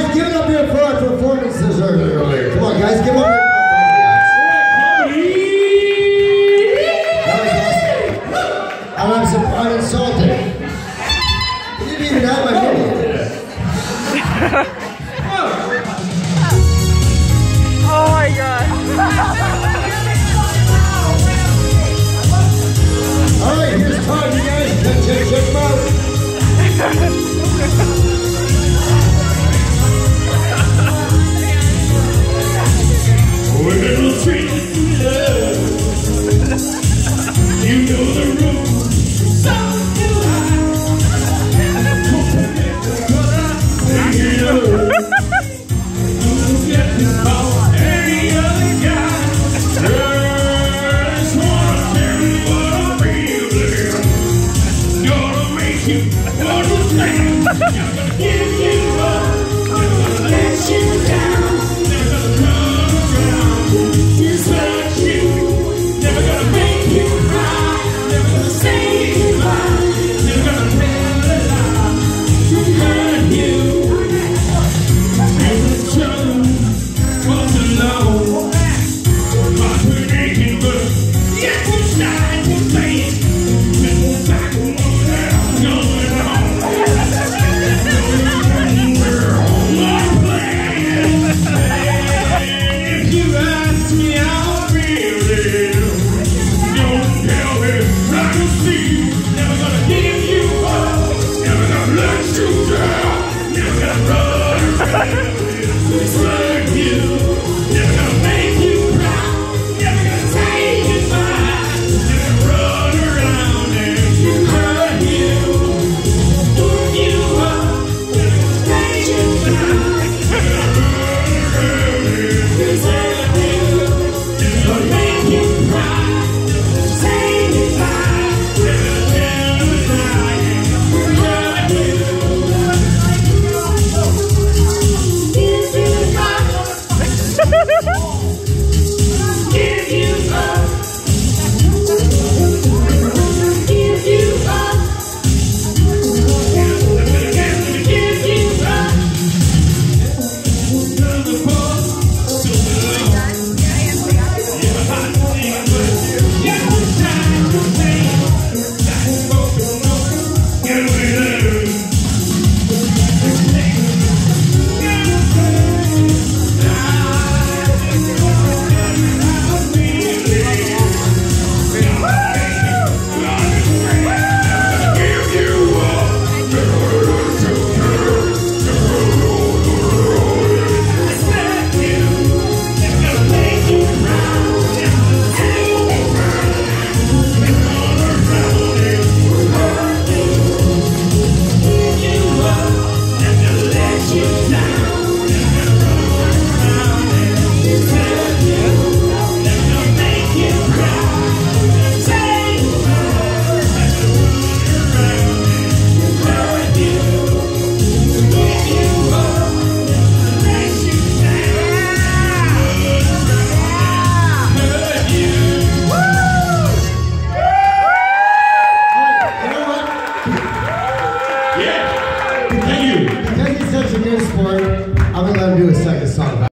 guys, give it up here for our performances earlier. Come on, guys, give it up. I'm insulted. You didn't even have my video. Oh my god. Alright, here's time, you guys. Check him out. We'll treat you to love. You know the rules. So do I. Any other guy. Just wanna tell you what I'm feeling. Gonna make you understand.